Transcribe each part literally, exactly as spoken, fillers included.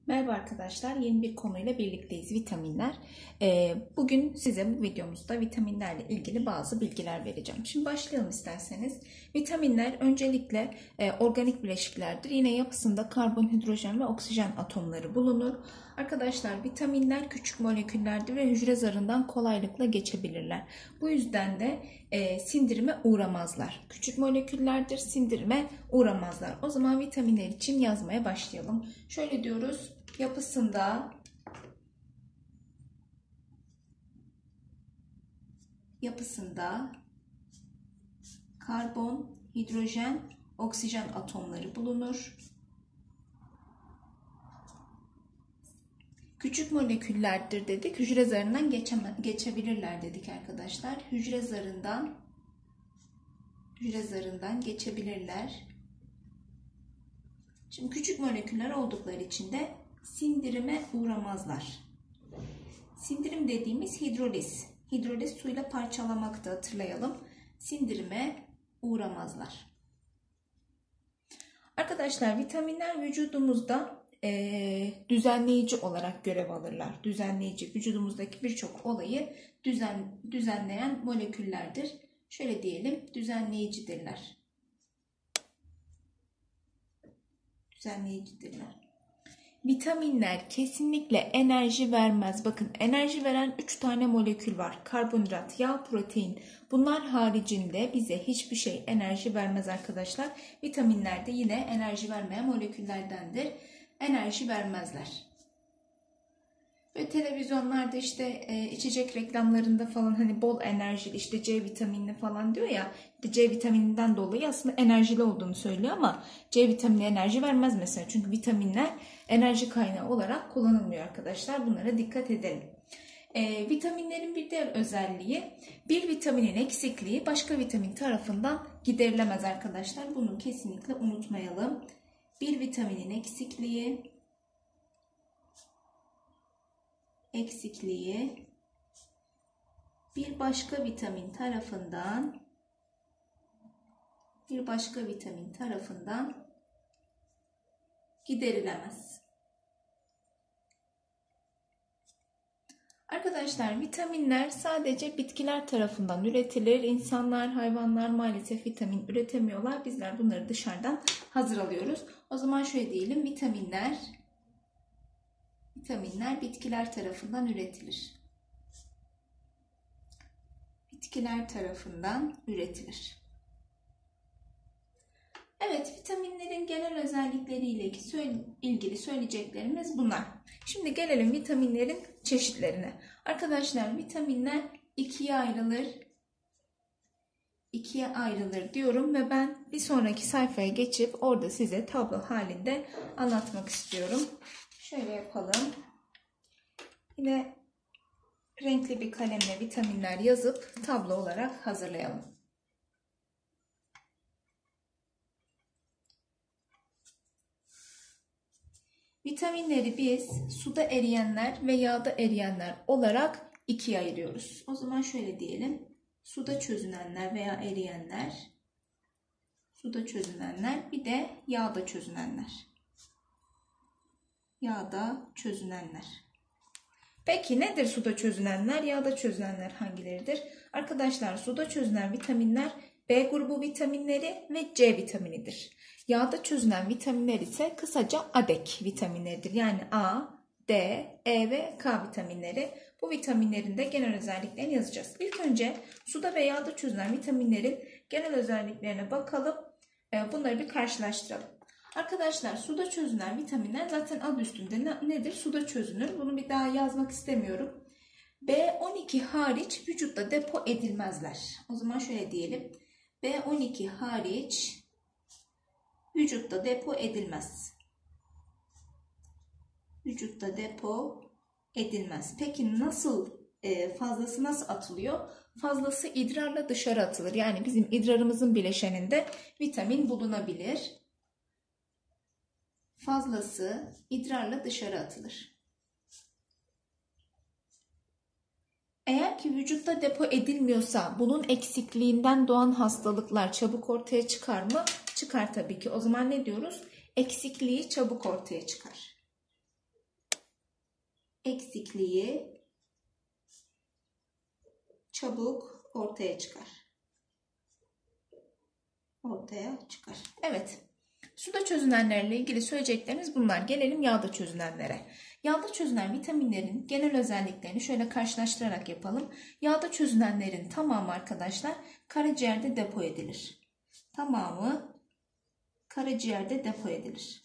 Merhaba arkadaşlar, yeni bir konuyla birlikteyiz. Vitaminler. Bugün size bu videomuzda vitaminlerle ilgili bazı bilgiler vereceğim. Şimdi başlayalım isterseniz. Vitaminler öncelikle organik bileşiklerdir. Yine yapısında karbon, hidrojen ve oksijen atomları bulunur. Arkadaşlar vitaminler küçük moleküllerdir ve hücre zarından kolaylıkla geçebilirler. Bu yüzden de sindirime uğramazlar. Küçük moleküllerdir, sindirime uğramazlar. O zaman vitaminler için yazmaya başlayalım. Şöyle diyoruz. Yapısında yapısında karbon, hidrojen, oksijen atomları bulunur. Küçük moleküllerdir dedik. Hücre zarından geçeme, geçebilirler dedik arkadaşlar. Hücre zarından hücre zarından geçebilirler. Şimdi küçük moleküller oldukları için de sindirime uğramazlar. Sindirim dediğimiz hidroliz. Hidroliz suyla parçalamakta, hatırlayalım. Sindirime uğramazlar. Arkadaşlar vitaminler vücudumuzda e, düzenleyici olarak görev alırlar. Düzenleyici, vücudumuzdaki birçok olayı düzen, düzenleyen moleküllerdir. Şöyle diyelim, düzenleyicidirler. Düzenleyicidirler. Vitaminler kesinlikle enerji vermez. Bakın enerji veren üç tane molekül var. Karbonhidrat, yağ, protein. Bunlar haricinde bize hiçbir şey enerji vermez arkadaşlar. Vitaminler de yine enerji vermeyen moleküllerdendir. Enerji vermezler. Ve televizyonlarda işte e, içecek reklamlarında falan hani bol enerjili işte C vitaminli falan diyor ya. C vitamininden dolayı aslında enerjili olduğunu söylüyor ama C vitamini enerji vermez mesela. Çünkü vitaminler enerji kaynağı olarak kullanılmıyor arkadaşlar. Bunlara dikkat edelim. E, vitaminlerin bir diğer özelliği bir vitaminin eksikliği başka vitamin tarafından giderilemez arkadaşlar. Bunu kesinlikle unutmayalım. Bir vitaminin eksikliği eksikliği bir başka vitamin tarafından bir başka vitamin tarafından giderilemez. Arkadaşlar vitaminler sadece bitkiler tarafından üretilir. İnsanlar, hayvanlar maalesef vitamin üretemiyorlar. Bizler bunları dışarıdan hazır alıyoruz. O zaman şöyle diyelim, vitaminler Vitaminler bitkiler tarafından üretilir. Bitkiler tarafından üretilir. Evet, vitaminlerin genel özellikleriyle ilgili söyleyeceklerimiz bunlar. Şimdi gelelim vitaminlerin çeşitlerine. Arkadaşlar vitaminler ikiye ayrılır. İkiye ayrılır diyorum ve ben bir sonraki sayfaya geçip orada size tablo halinde anlatmak istiyorum. Şöyle yapalım. Yine renkli bir kalemle vitaminler yazıp tablo olarak hazırlayalım. Vitaminleri biz suda eriyenler ve yağda eriyenler olarak ikiye ayırıyoruz. O zaman şöyle diyelim. Suda çözünenler veya eriyenler, suda çözünenler, bir de yağda çözünenler. Yağda çözünenler. Peki nedir suda çözünenler? Yağda çözünenler hangileridir? Arkadaşlar suda çözünen vitaminler B grubu vitaminleri ve C vitaminidir. Yağda çözünen vitaminler ise kısaca ADEK vitaminleridir. Yani A, D, E ve K vitaminleri. Bu vitaminlerin de genel özelliklerini yazacağız. İlk önce suda ve yağda çözünen vitaminlerin genel özelliklerine bakalım. Bunları bir karşılaştıralım. Arkadaşlar suda çözünen vitaminler zaten adı üstünde ne, nedir? Suda çözünür. Bunu bir daha yazmak istemiyorum. B on iki hariç vücutta depo edilmezler. O zaman şöyle diyelim. B on iki hariç vücutta depo edilmez. Vücutta depo edilmez. Peki nasıl e, fazlası nasıl atılıyor? Fazlası idrarla dışarı atılır. Yani bizim idrarımızın bileşeninde vitamin bulunabilir. Fazlası idrarla dışarı atılır. Eğer ki vücutta depo edilmiyorsa bunun eksikliğinden doğan hastalıklar çabuk ortaya çıkar mı? Çıkar tabii ki. O zaman ne diyoruz? Eksikliği çabuk ortaya çıkar. eksikliği çabuk ortaya çıkar. Ortaya çıkar. Evet. Suda çözünenlerle ilgili söyleyeceklerimiz bunlar. Gelelim yağda çözünenlere. Yağda çözünen vitaminlerin genel özelliklerini şöyle karşılaştırarak yapalım. Yağda çözünenlerin tamamı arkadaşlar karaciğerde depo edilir. Tamamı karaciğerde depo edilir.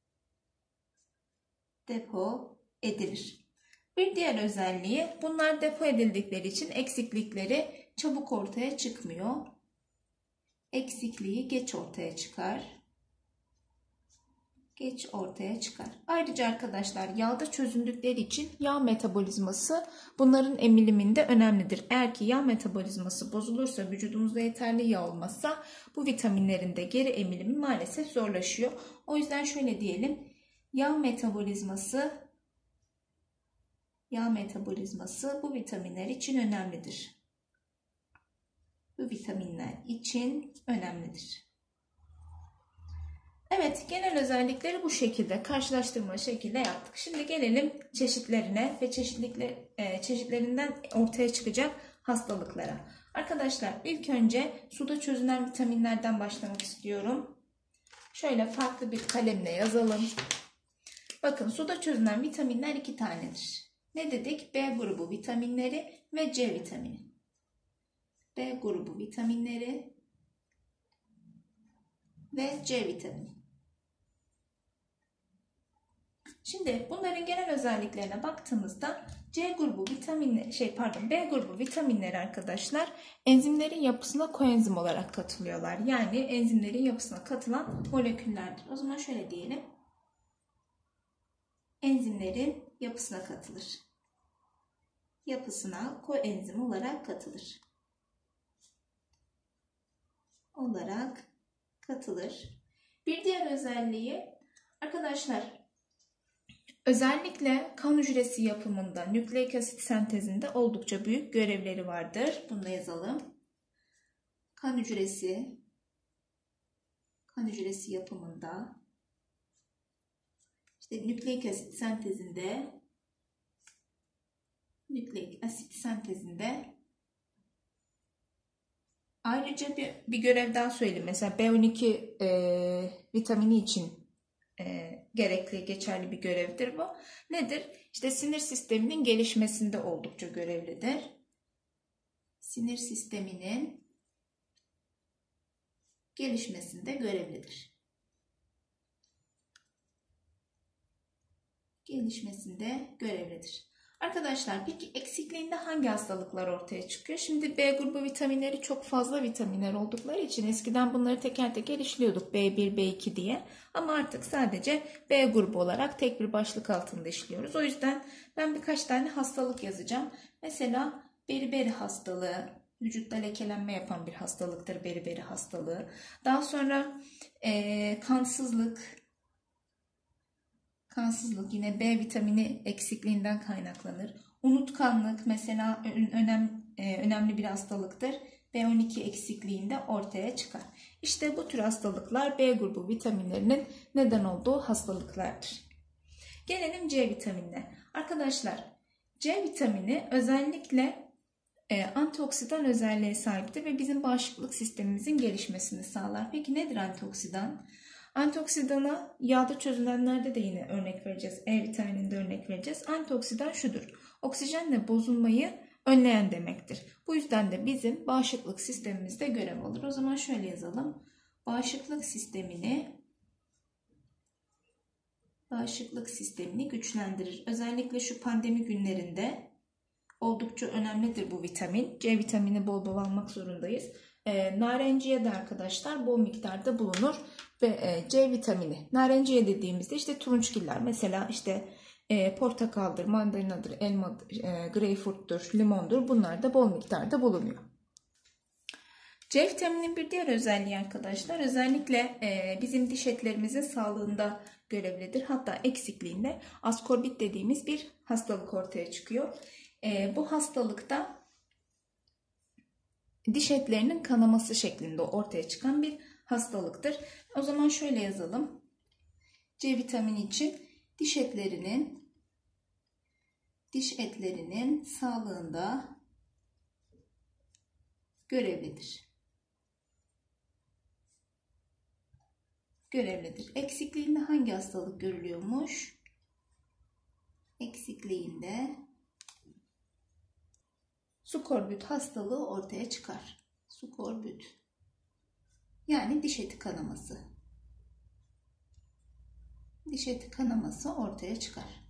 Depo edilir. Bir diğer özelliği bunlar depo edildikleri için eksiklikleri çabuk ortaya çıkmıyor. Eksikliği geç ortaya çıkar. Geç ortaya çıkar. Ayrıca arkadaşlar yağda çözündükleri için yağ metabolizması bunların emiliminde önemlidir. Eğer ki yağ metabolizması bozulursa, vücudumuzda yeterli yağ olmazsa bu vitaminlerin de geri emilimi maalesef zorlaşıyor. O yüzden şöyle diyelim. Yağ metabolizması yağ metabolizması bu vitaminler için önemlidir. Bu vitaminler için önemlidir. Evet, genel özellikleri bu şekilde karşılaştırma şekilde yaptık. Şimdi gelelim çeşitlerine ve çeşitlikle, e, çeşitlerinden ortaya çıkacak hastalıklara. Arkadaşlar ilk önce suda çözünen vitaminlerden başlamak istiyorum. Şöyle farklı bir kalemle yazalım. Bakın suda çözünen vitaminler iki tanedir. Ne dedik? B grubu vitaminleri ve C vitamini. B grubu vitaminleri ve C vitamini. Şimdi bunların genel özelliklerine baktığımızda C grubu vitaminleri şey pardon B grubu vitaminleri arkadaşlar enzimlerin yapısına koenzim olarak katılıyorlar. Yani enzimlerin yapısına katılan moleküllerdir. O zaman şöyle diyelim. Enzimlerin yapısına katılır. Yapısına koenzim olarak katılır. Olarak katılır. Bir diğer özelliği arkadaşlar özellikle kan hücresi yapımında, nükleik asit sentezinde oldukça büyük görevleri vardır. Bunu da yazalım. Kan hücresi kan hücresi yapımında işte nükleik asit sentezinde nükleik asit sentezinde ayrıca bir, bir görev daha söyleyeyim. Mesela B on iki e, vitamini için e, gerekli, geçerli bir görevdir bu. Nedir? İşte sinir sisteminin gelişmesinde oldukça görevlidir. Sinir sisteminin gelişmesinde görevlidir. Gelişmesinde görevlidir. Arkadaşlar peki eksikliğinde hangi hastalıklar ortaya çıkıyor? Şimdi B grubu vitaminleri çok fazla vitaminler oldukları için eskiden bunları teker teker işliyorduk B bir, B iki diye. Ama artık sadece B grubu olarak tek bir başlık altında işliyoruz. O yüzden ben birkaç tane hastalık yazacağım. Mesela beriberi hastalığı, vücutta lekelenme yapan bir hastalıktır beriberi hastalığı. Daha sonra e, kansızlık. Kansızlık yine B vitamini eksikliğinden kaynaklanır. Unutkanlık mesela önem, önemli bir hastalıktır. B on iki eksikliğinde ortaya çıkar. İşte bu tür hastalıklar B grubu vitaminlerinin neden olduğu hastalıklardır. Gelelim C vitaminine. Arkadaşlar C vitamini özellikle e, antioksidan özelliğe sahiptir ve bizim bağışıklık sistemimizin gelişmesini sağlar. Peki nedir antioksidan? Antioksidana yağda çözünenlerde de yine örnek vereceğiz. E vitamininde örnek vereceğiz. Antioksidan şudur. Oksijenle bozulmayı önleyen demektir. Bu yüzden de bizim bağışıklık sistemimizde görev alır. O zaman şöyle yazalım. Bağışıklık sistemini bağışıklık sistemini güçlendirir. Özellikle şu pandemi günlerinde oldukça önemlidir bu vitamin. C vitamini bol bol almak zorundayız. E, narenciye de arkadaşlar bol miktarda bulunur ve e, C vitamini. Narenciye dediğimizde işte turunçgiller mesela işte e, portakaldır, mandalinadır, elmadır, e, greyfurttur, limondur. Bunlar da bol miktarda bulunuyor. C vitamininin bir diğer özelliği arkadaşlar özellikle e, bizim diş etlerimizin sağlığında görevlidir. Hatta eksikliğinde askorbit dediğimiz bir hastalık ortaya çıkıyor. E, bu hastalıkta diş etlerinin kanaması şeklinde ortaya çıkan bir hastalıktır. O zaman şöyle yazalım. C vitamini için diş etlerinin diş etlerinin sağlığında görevlidir. Görevlidir. Eksikliğinde hangi hastalık görülüyormuş? Eksikliğinde skorbut hastalığı ortaya çıkar. Skorbut. Yani diş eti kanaması. Diş eti kanaması ortaya çıkar.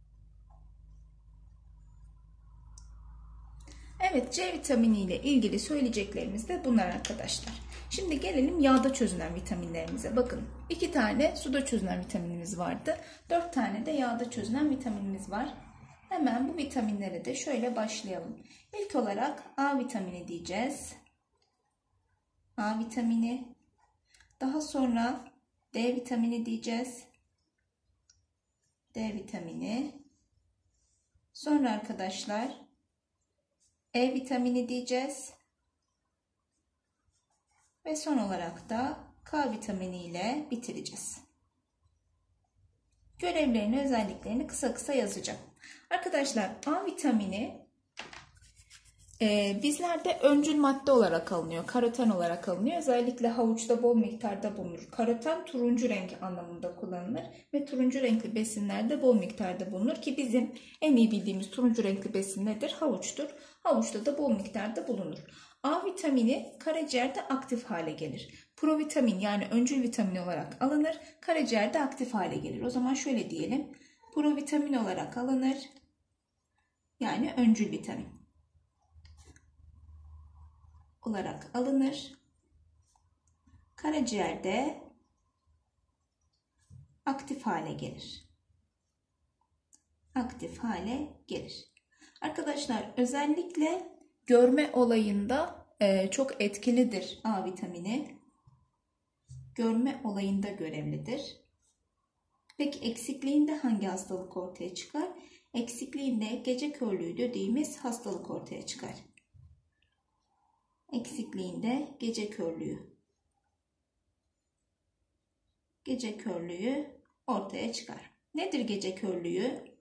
Evet, C vitamini ile ilgili söyleyeceklerimiz de bunlar arkadaşlar. Şimdi gelelim yağda çözünen vitaminlerimize. Bakın, iki tane suda çözünen vitaminimiz vardı. dört tane de yağda çözünen vitaminimiz var. Hemen bu vitaminlere de şöyle başlayalım. İlk olarak A vitamini diyeceğiz. A vitamini. Daha sonra D vitamini diyeceğiz. D vitamini. Sonra arkadaşlar E vitamini diyeceğiz. Ve son olarak da K vitamini ile bitireceğiz. Görevlerini, özelliklerini kısa kısa yazacağım. Arkadaşlar, A vitamini e, bizlerde öncül madde olarak alınıyor. Karoten olarak alınıyor. Özellikle havuçta bol miktarda bulunur. Karoten turuncu renk anlamında kullanılır. Ve turuncu renkli besinlerde bol miktarda bulunur. Ki bizim en iyi bildiğimiz turuncu renkli besin nedir? Havuçtur. Havuçta da bol miktarda bulunur. A vitamini karaciğerde aktif hale gelir. Provitamin yani öncül vitamin olarak alınır. Karaciğerde aktif hale gelir. O zaman şöyle diyelim. Provitamin olarak alınır. Yani öncül vitamin olarak alınır. Karaciğerde aktif hale gelir. Aktif hale gelir. Arkadaşlar, özellikle görme olayında e, çok etkilidir A vitamini. Görme olayında görevlidir. Peki eksikliğinde hangi hastalık ortaya çıkar? Eksikliğinde gece körlüğü dediğimiz hastalık ortaya çıkar. Eksikliğinde gece körlüğü. Gece körlüğü ortaya çıkar. Nedir gece körlüğü?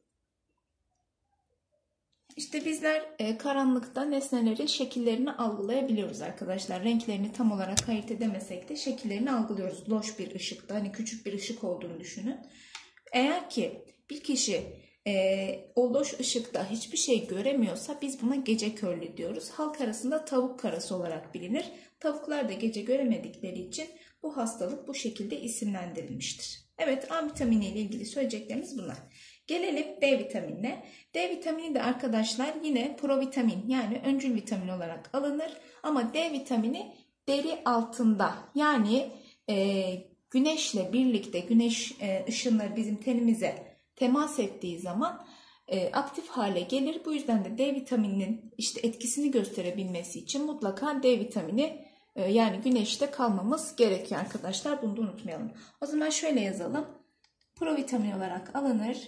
İşte bizler e, karanlıkta nesnelerin şekillerini algılayabiliyoruz arkadaşlar. Renklerini tam olarak ayırt edemesek de şekillerini algılıyoruz. Loş bir ışıkta, hani küçük bir ışık olduğunu düşünün. Eğer ki bir kişi e, o loş ışıkta hiçbir şey göremiyorsa biz buna gece körlüğü diyoruz. Halk arasında tavuk karası olarak bilinir. Tavuklar da gece göremedikleri için bu hastalık bu şekilde isimlendirilmiştir. Evet, A vitamini ile ilgili söyleyeceklerimiz bunlar. Gelelim D vitaminine. D vitamini de arkadaşlar yine provitamin yani öncül vitamin olarak alınır. Ama D vitamini deri altında yani e, güneşle birlikte güneş e, ışınları bizim tenimize temas ettiği zaman e, aktif hale gelir. Bu yüzden de D vitamininin işte etkisini gösterebilmesi için mutlaka D vitamini e, yani güneşte kalmamız gerekiyor arkadaşlar. Bunu da unutmayalım. O zaman şöyle yazalım. Provitamin olarak alınır.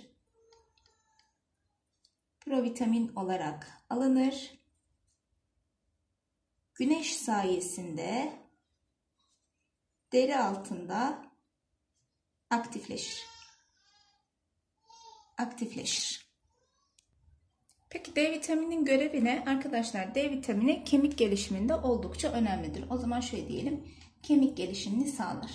Provitamin olarak alınır. Güneş sayesinde deri altında aktifleşir. Aktifleşir. Peki D vitamininin görevi ne? Arkadaşlar, D vitamini kemik gelişiminde oldukça önemlidir. O zaman şöyle diyelim. Kemik gelişimini sağlar.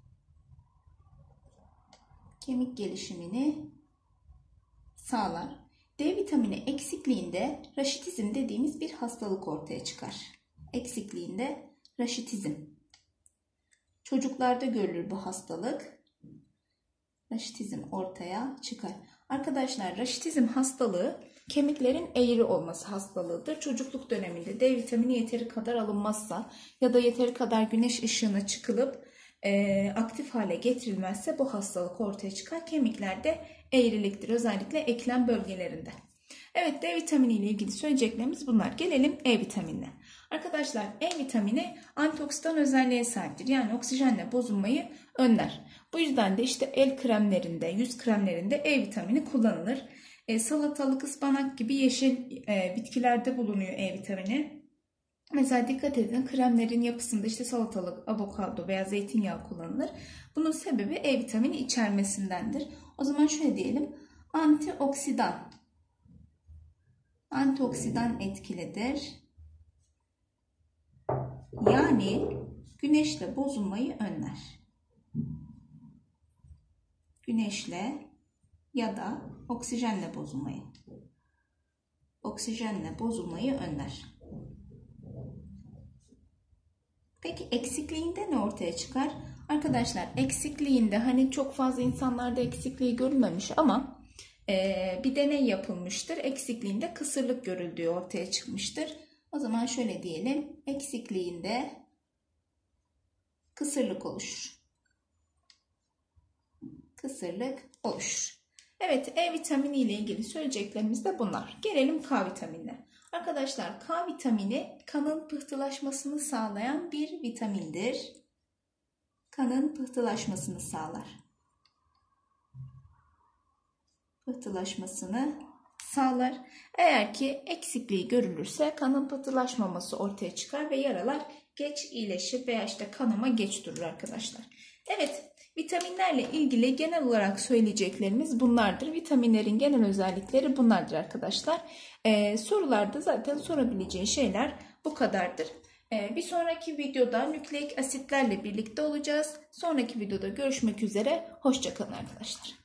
Kemik gelişimini sağlar. D vitamini eksikliğinde raşitizm dediğimiz bir hastalık ortaya çıkar. Eksikliğinde raşitizm. Çocuklarda görülür bu hastalık. Raşitizm ortaya çıkar. Arkadaşlar, raşitizm hastalığı kemiklerin eğri olması hastalığıdır. Çocukluk döneminde D vitamini yeteri kadar alınmazsa ya da yeteri kadar güneş ışığına çıkılıp e, aktif hale getirilmezse bu hastalık ortaya çıkar. Kemiklerde eğriliktir, özellikle eklem bölgelerinde. Evet, D vitamini ile ilgili söyleyeceklerimiz bunlar. Gelelim E vitaminine. Arkadaşlar, E vitamini antioksidan özelliğe sahiptir. Yani oksijenle bozulmayı önler. Bu yüzden de işte el kremlerinde, yüz kremlerinde E vitamini kullanılır. E, salatalık, ıspanak gibi yeşil e, bitkilerde bulunuyor E vitamini. Mesela dikkat edin, kremlerin yapısında işte salatalık, avokado veya zeytinyağı kullanılır. Bunun sebebi E vitamini içermesindendir. O zaman şöyle diyelim. Antioksidan. antioksidan etkilidir. Yani güneşle bozulmayı önler. Güneşle ya da oksijenle bozulmayı. Oksijenle bozulmayı önler. Peki eksikliğinde ne ortaya çıkar? Arkadaşlar eksikliğinde hani çok fazla insanlarda eksikliği görülmemiş ama e, bir deney yapılmıştır. Eksikliğinde kısırlık görüldüğü ortaya çıkmıştır. O zaman şöyle diyelim. Eksikliğinde kısırlık oluşur. Kısırlık oluşur. Evet, E vitamini ile ilgili söyleyeceklerimiz de bunlar. Gelelim K vitaminine. Arkadaşlar K vitamini kanın pıhtılaşmasını sağlayan bir vitamindir. Kanın pıhtılaşmasını sağlar. Pıhtılaşmasını sağlar. Eğer ki eksikliği görülürse kanın pıhtılaşmaması ortaya çıkar ve yaralar geç iyileşir veya işte kanama geç durur arkadaşlar. Evet, vitaminlerle ilgili genel olarak söyleyeceklerimiz bunlardır. Vitaminlerin genel özellikleri bunlardır arkadaşlar. Ee, sorularda zaten sorabileceği şeyler bu kadardır. Ee, bir sonraki videoda nükleik asitlerle birlikte olacağız. Sonraki videoda görüşmek üzere. Hoşça kalın arkadaşlar.